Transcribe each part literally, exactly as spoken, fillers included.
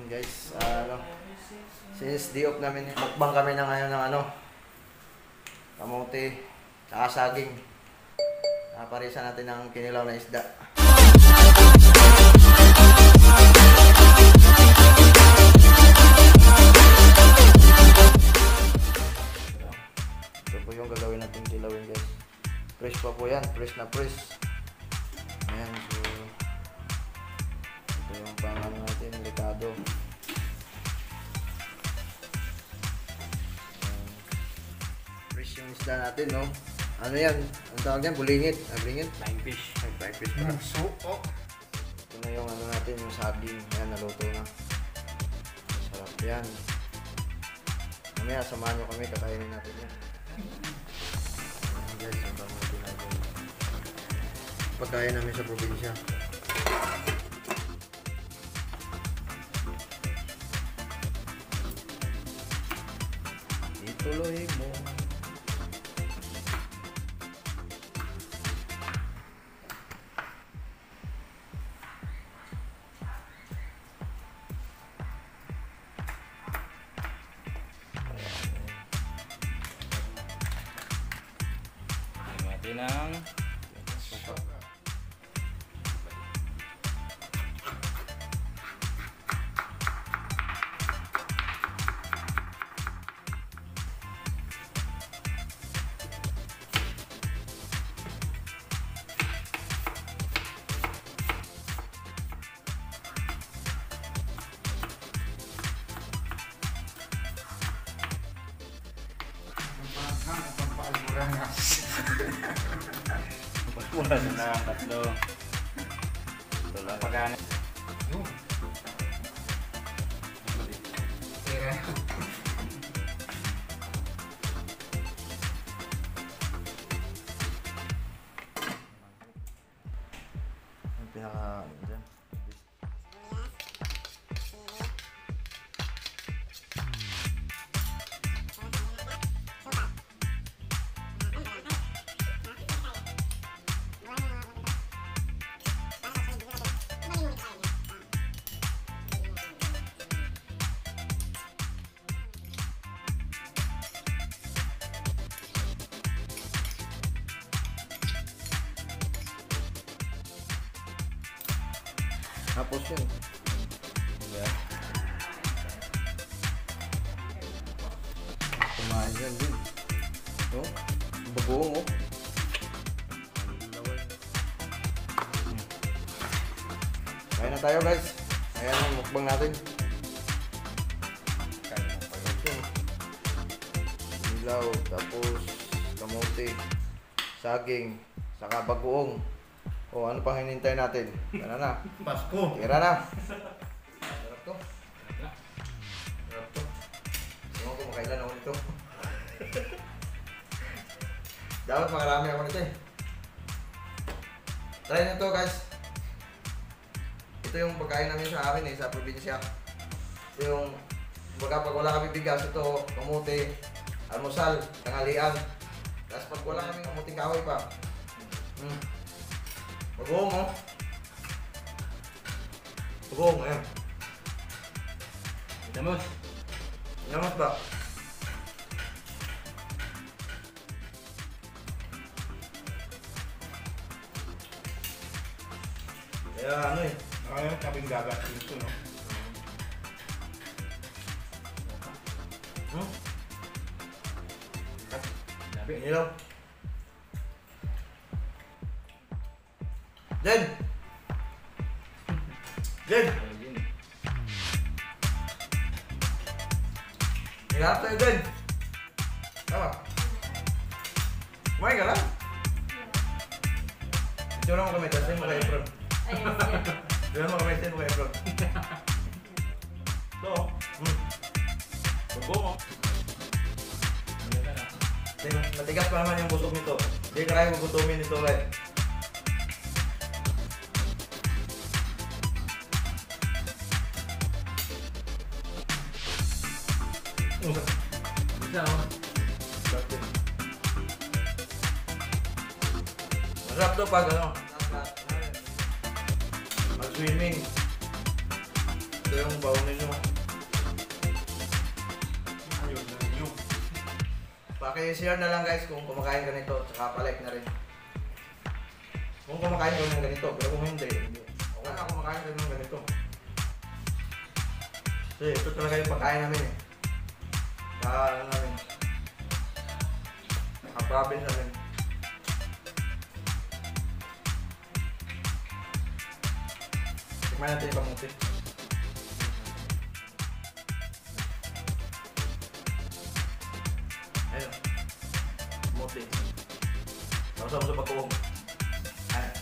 guys, uh, ano, since di off namin, mukbang kami na ngayon ng ano, kamote, saka saging. Naparisan natin ng kinilaw na isda. Ito po yung gagawin natin kilawin guys. Fresh pa po yan, fresh na fresh. Ayan, so ito yung pangano natin, likado. Fresh yung isda natin, no? Ano yan? Ang tawag yan? Bulingit? Ah, bulingit? Flying fish. Ay, flying fish pa. So, oh. Ito na yung ano natin, yung saging. Ayan, naluto na. Sarap yan. Mamaya, samahan nyo kami, kakainin natin yan. Ayan guys, yung pangano natin. Pagkain namin sa probinsya. Ituloy mo. Natin ang mula na ang tatlo. Ito lang pagkana. Ang pinaka ano dyan. Tapos yun. Yeah. Kumain yan din. No? Bagoong oh. Kain na tayo guys. Ayan ang mukbang natin. Kain mo pa yun. Ilaw, tapos kamote, saging, saka bagoong. O, ano pang hinintay natin? Tara na. Pasko. Tira na. Sarap to. Sarap to. Ewan ko makailan ako nito. Dapat makarami ako nito eh. Try nyo to guys. Ito yung pagkain namin sa akin eh, sa probinsya. Ito yung, baga pag wala kami bigas, ito, kamote, almusal, tanghalian. Tapos pag wala kami kamuting kahoy pa. Hmm. Bagoong oh. Bagoong, ayan. Damot. Namat ba? Kaya ano eh. Ayun, kabing gagat dito, no? Hmm? Dabi. Ilaw. Jen! Jen! Hirap tayo, Jen! Tama? Kumain ka lang? Ito lang mo kami, tapos mo kayo from. Ito lang mo kami, tapos mo kayo from. Ito. Hmm. Bagoong. Matigas pa naman yung busog nito. Hindi ka kaya magutumin nito, right? Isa, oh. Masarap to pag ano, mag-swimming. Ito yung baon ninyo. Ayun na yun. Paki-share na lang guys kung kumakain ka nito, tsaka palike na rin. Kung kumakain ka ng ganito, pero kung hindi, hindi. Okay na kumakain ka ng ganito. Kasi ito talaga yung pagkain namin eh. Sa ano namin. Sa province namin. Tikman natin yung kamuti. Ayun. Kamuti. Tapos sa pagkuhong. Ayun.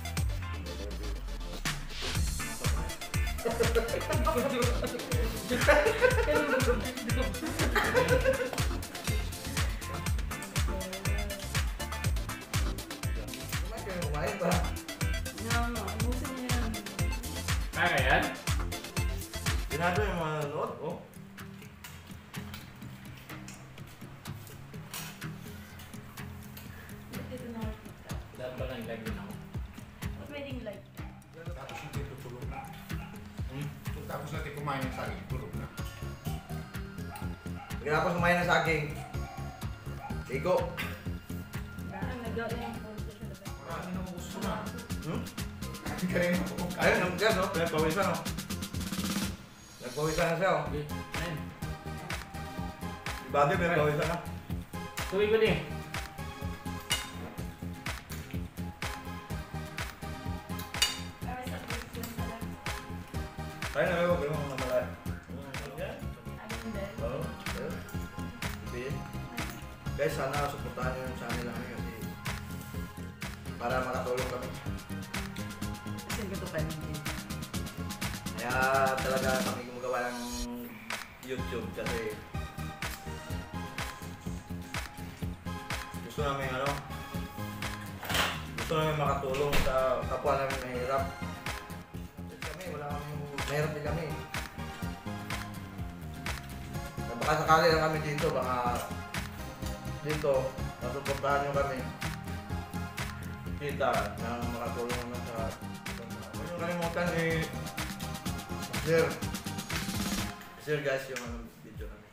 Kumain kayo, kumain pa. Kaya yan? Ginado yung mga nanonood, oh. Dapat ba lang ilagay na ako? Tapos natin tutulog na. Hmm? Tapos natin kumain ng saging, tulog na. Pagkatapos kumain ng saging, ligo. Marami na gusto na. Hmm? Galing ako kung Ayun, ang gas, oh. Pinagpawisan, oh. Nagpawisan na siya, oh. Okay. Ayun. Si Buddy, pinagpawisan na. Tubig ba din? Ayun, ayun, ayun, ayun, namalay. Oo, ayun. Ibigin. Guys, sana suportahan nyo yung channel namin kasi para makatulong kami. Kaya talaga kami gumagawa ng YouTube kasi gusto namin ano, gusto namin makatulong sa kapwa namin mahirap. Kasi kami, wala kami, mahirap din kami. Na baka sakali lang kami dito, baka dito, masuportahan nyo kami. Kita na makatulong naman sa huwag nyo kalimutan eh share share guys yung ano, video namin.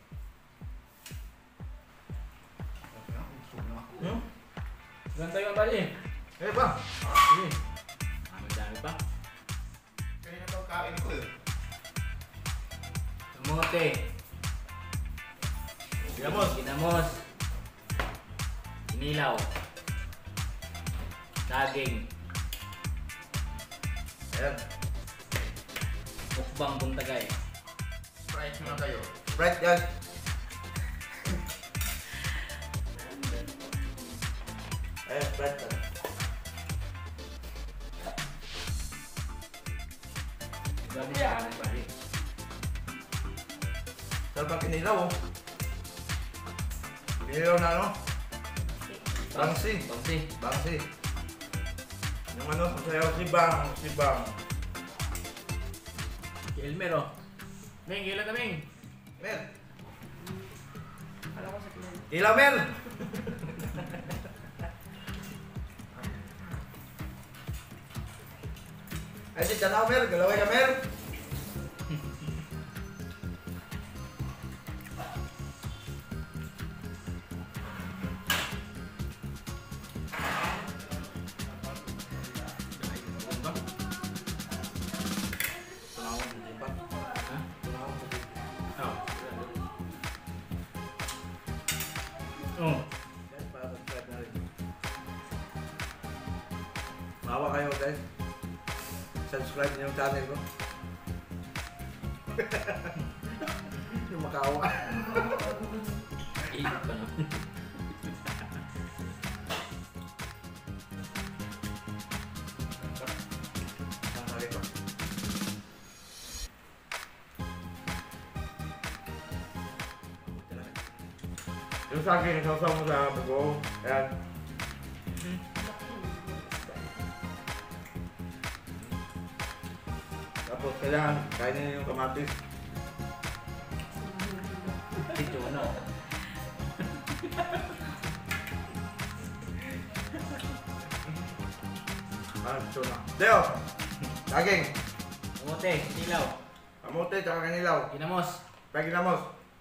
Gusto na ako. Hmm? Ilan tayo ang bali? Eh ba? Sige. Ah, madami pa. Kaya na daw kain ko eh. Kamote. Ginamos. Ginamos. Inilaw. Saging. Ayan. Mukbang buntagay. Sprite muna kayo. Sprite guys. Ayan, Sprite. Grabe siya ang bali. Sarap ang kinilaw oh. Kinilaw na ano? Bangsi. Bangsi. Bangsi. Yung ano, sayaw si Bang, si Bang. Si Elmer oh. Ming, ilan na Ming? Mer. Ilaw Mer. Ay, si Tanaw Mer, galaway ka Mer. Tunawon, hindi pa. Ha? Tunawon, hindi. Oh. Oh. Guys, para subscribe na rin. Mawa kayo guys. Subscribe niyo yung channel ko. Yung makawa. Iikot pa no? Sandali pa. Yung sa akin, sausaw mo sa bago. Ayan. Tapos kailangan kainin niyo yung kamatis. Ito ano? Ah, ito na. Deo! Saging! Kamote, inilaw. Kamote, tsaka kanilaw. Ginamos. Paginamos.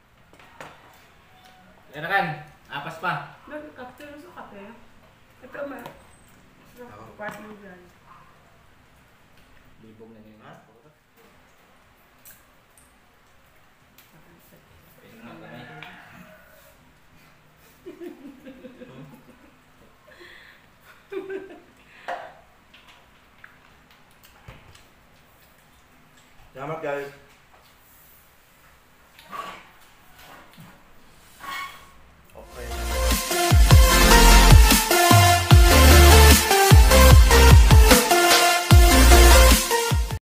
Lerakan. Apas pa. Nag-after sa kape. Ito ma. Sa part mo dyan. Libog na ngayon. Ha? Pwede naman kami. Salamat guys.